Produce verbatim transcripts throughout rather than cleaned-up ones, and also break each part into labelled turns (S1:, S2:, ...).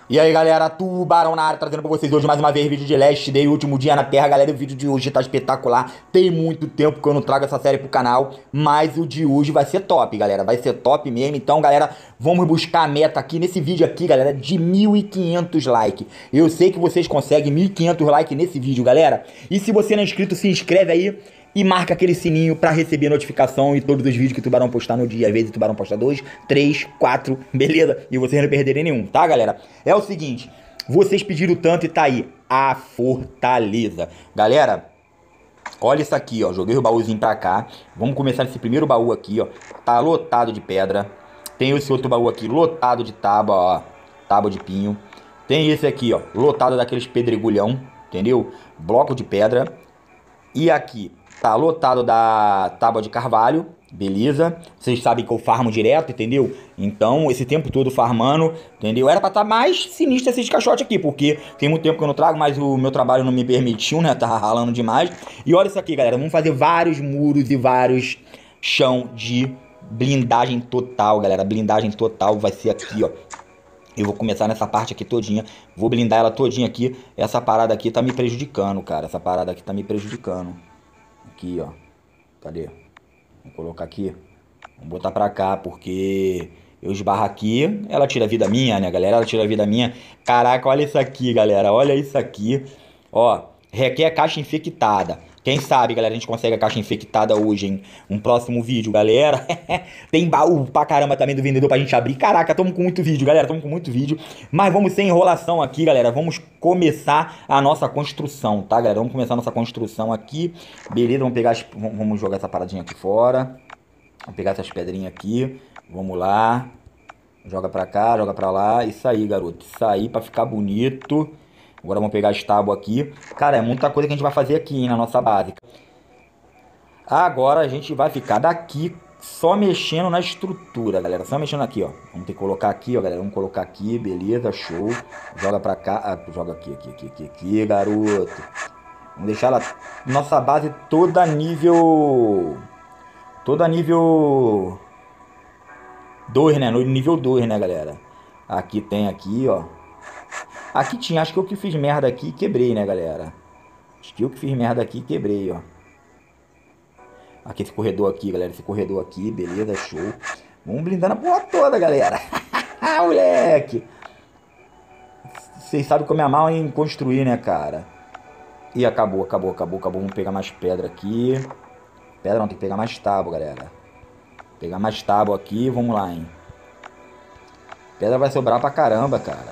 S1: E aí galera, Tubarão na área, trazendo pra vocês hoje mais uma vez vídeo de Last Day, último dia na Terra. Galera, o vídeo de hoje tá espetacular. Tem muito tempo que eu não trago essa série pro canal, mas o de hoje vai ser top, galera. Vai ser top mesmo. Então, galera, vamos buscar a meta aqui nesse vídeo aqui, galera, de mil e quinhentos likes. Eu sei que vocês conseguem mil e quinhentos likes nesse vídeo, galera. E se você não é inscrito, se inscreve aí e marca aquele sininho pra receber notificação e todos os vídeos que o Tubarão postar no dia. Às vezes o Tubarão posta dois, três, quatro, beleza? E vocês não perderem nenhum, tá, galera? É o seguinte, vocês pediram tanto e tá aí, a Fortaleza. Galera, olha isso aqui, ó. Joguei o baúzinho pra cá. Vamos começar esse primeiro baú aqui, ó. Tá lotado de pedra. Tem esse outro baú aqui lotado de tábua, ó. Tábua de pinho. Tem esse aqui, ó. Lotado daqueles pedregulhão, entendeu? Bloco de pedra. E aqui tá lotado da tábua de carvalho, beleza? Vocês sabem que eu farmo direto, entendeu? Então, esse tempo todo farmando, entendeu? Era pra estar tá mais sinistro esses caixotes aqui, porque tem muito tempo que eu não trago, mas o meu trabalho não me permitiu, né? Tá ralando demais. E olha isso aqui, galera. Vamos fazer vários muros e vários chão de blindagem total, galera. Blindagem total vai ser aqui, ó. Eu vou começar nessa parte aqui todinha. Vou blindar ela todinha aqui. Essa parada aqui tá me prejudicando, cara. Essa parada aqui tá me prejudicando. Aqui, ó. Cadê? Vou colocar aqui. Vamos botar pra cá, porque eu esbarro aqui, ela tira a vida minha, né, galera? Ela tira a vida minha. Caraca, olha isso aqui, galera. Olha isso aqui. Ó, requer caixa infectada. Quem sabe, galera, a gente consegue a caixa infectada hoje em um próximo vídeo, galera. Tem baú pra caramba também do vendedor pra gente abrir. Caraca, tamo com muito vídeo, galera, tamo com muito vídeo. Mas vamos sem enrolação aqui, galera. Vamos começar a nossa construção, tá, galera? Vamos começar a nossa construção aqui. Beleza, vamos pegar as... Vamos jogar essa paradinha aqui fora. Vamos pegar essas pedrinhas aqui. Vamos lá. Joga pra cá, joga pra lá. Isso aí, garoto. Isso aí pra ficar bonito. Agora vamos pegar as tábuas aqui. Cara, é muita coisa que a gente vai fazer aqui, hein, na nossa base. Agora a gente vai ficar daqui só mexendo na estrutura, galera. Só mexendo aqui, ó. Vamos ter que colocar aqui, ó, galera. Vamos colocar aqui, beleza, show. Joga pra cá. Ah, joga aqui, aqui, aqui, aqui, aqui, garoto. Vamos deixar ela... Nossa base toda nível... Toda nível... dois, né? No nível dois, né, galera? Aqui tem aqui, ó. Aqui tinha, acho que eu que fiz merda aqui e quebrei, né, galera? Acho que eu que fiz merda aqui e quebrei, ó. Aqui esse corredor aqui, galera. Esse corredor aqui, beleza, show. Vamos blindando a porra toda, galera. Moleque. Vocês sabem como é mal em construir, né, cara? E acabou, acabou, acabou, acabou. Vamos pegar mais pedra aqui. Pedra não, tem que pegar mais tábua, galera. Pegar mais tábua aqui, vamos lá, hein. Pedra vai sobrar pra caramba, cara.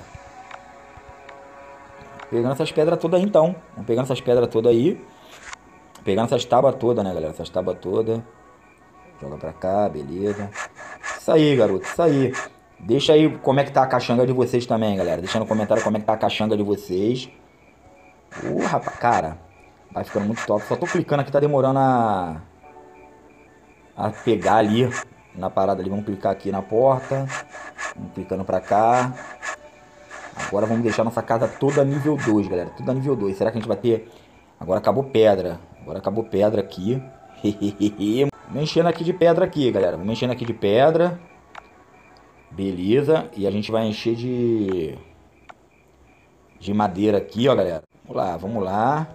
S1: Pegando essas pedras todas aí, então. Vamos pegando essas pedras todas aí. Pegando essas tábuas todas, né, galera? Essas tábuas todas. Joga pra cá, beleza. Isso aí, garoto. Isso aí. Deixa aí como é que tá a caixanga de vocês também, galera. Deixa no comentário como é que tá a caixanga de vocês. Uh, rapaz, cara. Vai ficando muito top. Só tô clicando aqui, tá demorando a... A pegar ali. Na parada ali. Vamos clicar aqui na porta. Vamos clicando pra cá. Agora vamos deixar nossa casa toda nível dois, galera. Toda nível dois. Será que a gente vai ter... Agora acabou pedra. Agora acabou pedra aqui. Vamos enchendo aqui de pedra aqui, galera. Vamos enchendo aqui de pedra. Beleza. E a gente vai encher de... De madeira aqui, ó, galera. Vamos lá, vamos lá.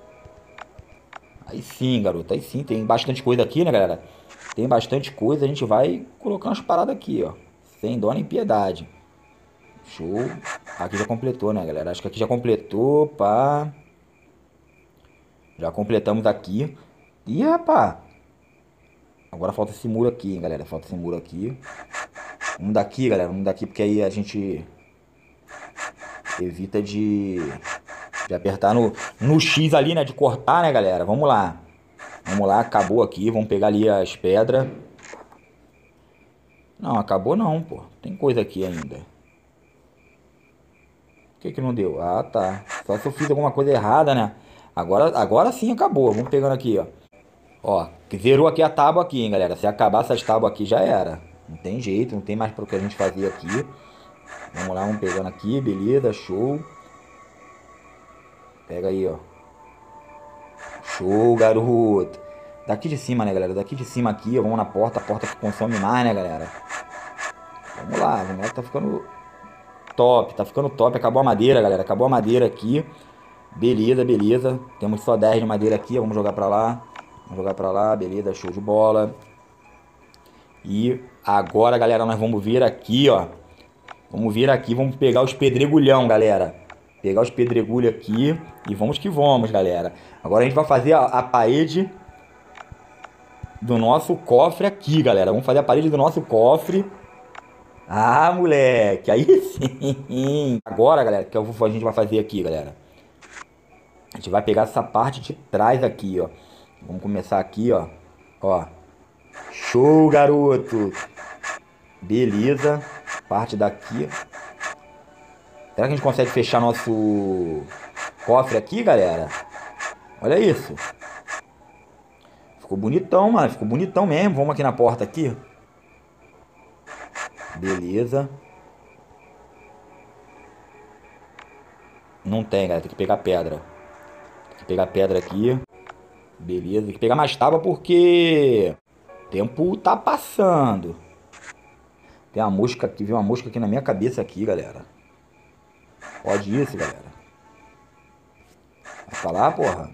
S1: Aí sim, garoto. Aí sim, tem bastante coisa aqui, né, galera? Tem bastante coisa. A gente vai colocando as paradas aqui, ó. Sem dó nem piedade. Show. Aqui já completou, né, galera? Acho que aqui já completou, pá. Já completamos aqui. Ih, rapá. Agora falta esse muro aqui, hein, galera. Falta esse muro aqui. Vamos daqui, galera. Vamos daqui, porque aí a gente evita de, de apertar no, no X ali, né? De cortar, né, galera? Vamos lá. Vamos lá, acabou aqui. Vamos pegar ali as pedras. Não, acabou não, pô. Tem coisa aqui ainda. Por que que não deu? Ah, tá. Só se eu fiz alguma coisa errada, né? Agora, agora sim acabou. Vamos pegando aqui, ó. Ó, zerou aqui a tábua aqui, hein, galera. Se acabar essas tábuas aqui, já era. Não tem jeito, não tem mais para o que a gente fazer aqui. Vamos lá, vamos pegando aqui, beleza, show. Pega aí, ó. Show, garoto. Daqui de cima, né, galera? Daqui de cima aqui, ó. Vamos na porta. A porta que consome mais, né, galera? Vamos lá, vamos lá que tá ficando... top, tá ficando top. Acabou a madeira, galera. Acabou a madeira aqui. Beleza, beleza. Temos só dez de madeira aqui. Vamos jogar pra lá. Vamos jogar pra lá. Beleza, show de bola. E agora, galera, nós vamos vir aqui, ó. Vamos vir aqui, vamos pegar os pedregulhão, galera. Pegar os pedregulhos aqui. E vamos que vamos, galera. Agora a gente vai fazer a, a parede do nosso cofre aqui, galera. Vamos fazer a parede do nosso cofre. Ah, moleque. Aí sim. Agora, galera, que eu vou, a gente vai fazer aqui, galera. A gente vai pegar essa parte de trás aqui, ó. Vamos começar aqui, ó. Ó. Show, garoto. Beleza. Parte daqui. Será que a gente consegue fechar nosso cofre aqui, galera? Olha isso. Ficou bonitão, mano. Ficou bonitão mesmo. Vamos aqui na porta aqui. Beleza. Não tem, galera. Tem que pegar pedra. Tem que pegar pedra aqui. Beleza. Tem que pegar mais tábua porque o tempo tá passando. Tem uma mosca aqui. Viu uma mosca aqui na minha cabeça aqui, galera. Pode isso, galera. Vai falar, porra.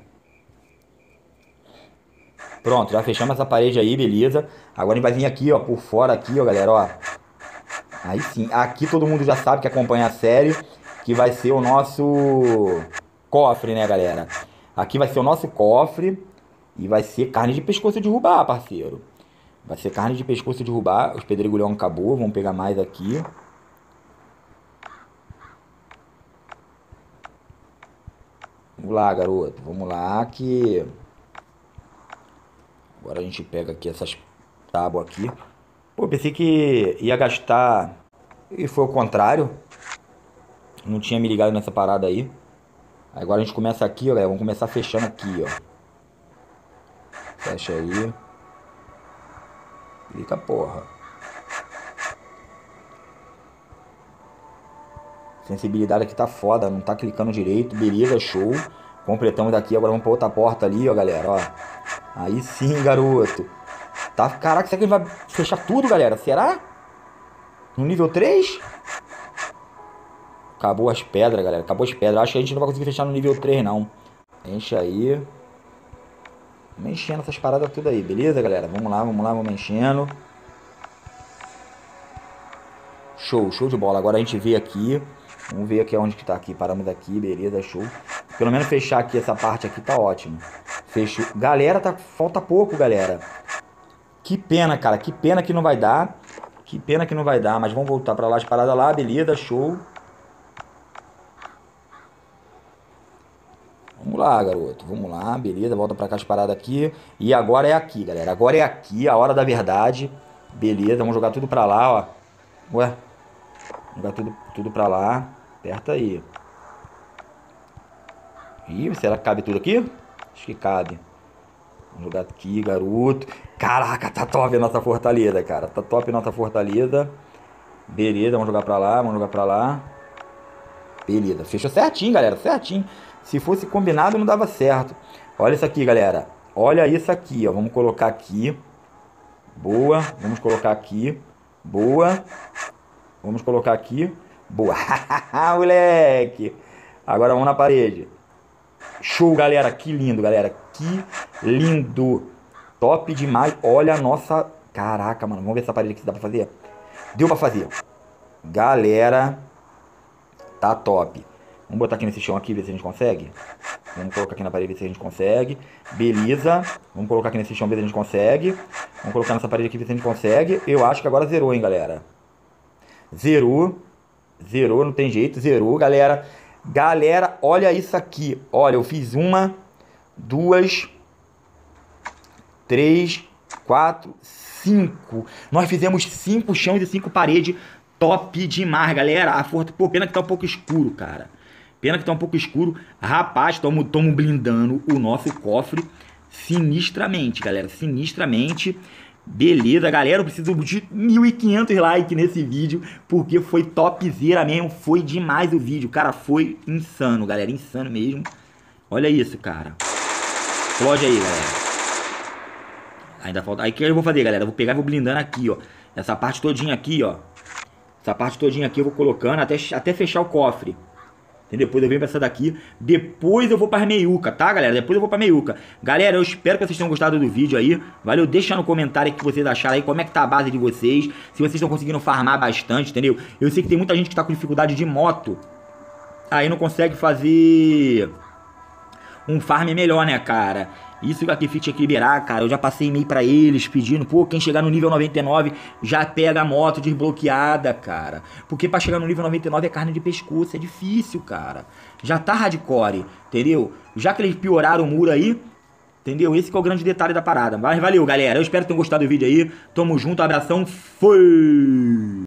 S1: Pronto, já fechamos essa parede aí, beleza. Agora a gente vai vir aqui, ó, por fora aqui, ó, galera, ó. Aí sim, aqui todo mundo já sabe que acompanha a série, que vai ser o nosso cofre, né, galera? Aqui vai ser o nosso cofre e vai ser carne de pescoço de rubá, parceiro. Vai ser carne de pescoço de rubá. Os pedregulhão acabou, vamos pegar mais aqui. Vamos lá, garoto. Vamos lá que... Agora a gente pega aqui essas tábuas aqui. Pô, pensei que ia gastar... E foi o contrário. Não tinha me ligado nessa parada aí. Agora a gente começa aqui, ó, galera. Vamos começar fechando aqui, ó. Fecha aí. Clica, porra. Sensibilidade aqui tá foda, não tá clicando direito. Beleza, show. Completamos daqui, agora vamos pra outra porta ali, ó, galera, ó. Aí sim, garoto. Tá, caraca, será que ele vai fechar tudo, galera? Será? No nível três? Acabou as pedras, galera. Acabou as pedras. Acho que a gente não vai conseguir fechar no nível três, não. Enche aí. Vamos enchendo essas paradas tudo aí, beleza, galera? Vamos lá, vamos lá, vamos enchendo. Show, show de bola. Agora a gente vê aqui. Vamos ver aqui onde que tá aqui. Paramos aqui, beleza, show. Pelo menos fechar aqui essa parte aqui tá ótimo. Fechou. Galera, tá, falta pouco, galera. Que pena, cara. Que pena que não vai dar. Que pena que não vai dar. Mas vamos voltar pra lá, as paradas lá, beleza, show. Vamos lá, garoto. Vamos lá, beleza. Volta pra cá as paradas aqui. E agora é aqui, galera. Agora é aqui, a hora da verdade. Beleza, vamos jogar tudo pra lá, ó. Ué. Jogar tudo, tudo pra lá. Aperta aí. Ih, será que cabe tudo aqui? Acho que cabe. Vamos jogar aqui, garoto. Caraca, tá top a nossa fortaleza, cara. Tá top a nossa fortaleza. Beleza, vamos jogar pra lá, vamos jogar pra lá. Beleza, fechou certinho, galera, certinho. Se fosse combinado, não dava certo. Olha isso aqui, galera. Olha isso aqui, ó. Vamos colocar aqui. Boa. Vamos colocar aqui. Boa. Vamos colocar aqui. Boa. Moleque. Agora vamos na parede. Show, galera. Que lindo, galera. Que lindo. Top demais. Olha a nossa... Caraca, mano. Vamos ver essa parede aqui se dá pra fazer. Deu pra fazer. Galera. Tá top. Vamos botar aqui nesse chão aqui, ver se a gente consegue. Vamos colocar aqui na parede, ver se a gente consegue. Beleza. Vamos colocar aqui nesse chão, ver se a gente consegue. Vamos colocar nessa parede aqui, ver se a gente consegue. Eu acho que agora zerou, hein, galera. Zerou. Zerou, não tem jeito. Zerou, galera. Galera, olha isso aqui. Olha, eu fiz uma, duas, três, quatro, cinco. Nós fizemos cinco chãos e cinco paredes. Top demais, galera. A força... Pô, pena que tá um pouco escuro, cara. Pena que tá um pouco escuro. Rapaz, estamos blindando o nosso cofre sinistramente, galera. Sinistramente. Beleza, galera. Eu preciso de mil e quinhentos likes nesse vídeo, porque foi topzera mesmo. Foi demais o vídeo, cara. Foi insano, galera. Insano mesmo. Olha isso, cara. Explode aí, galera. Ainda falta... Aí o que eu vou fazer, galera? Eu vou pegar e vou blindando aqui, ó. Essa parte todinha aqui, ó. Essa parte todinha aqui eu vou colocando até, até fechar o cofre. Entendeu? Depois eu venho pra essa daqui. Depois eu vou pra meiuca, tá, galera? Depois eu vou pra meiuca. Galera, eu espero que vocês tenham gostado do vídeo aí. Valeu? Deixa no comentário o que vocês acharam aí. Como é que tá a base de vocês. Se vocês estão conseguindo farmar bastante, entendeu? Eu sei que tem muita gente que tá com dificuldade de moto. Aí não consegue fazer um farm melhor, né, cara? Isso que a Keyfit tinha que liberar, cara. Eu já passei e-mail pra eles pedindo, pô, quem chegar no nível noventa e nove já pega a moto desbloqueada, cara. Porque pra chegar no nível noventa e nove é carne de pescoço, é difícil, cara. Já tá hardcore, entendeu? Já que eles pioraram o muro aí, entendeu? Esse que é o grande detalhe da parada. Mas valeu, galera. Eu espero que tenham gostado do vídeo aí. Tamo junto, abração, fui!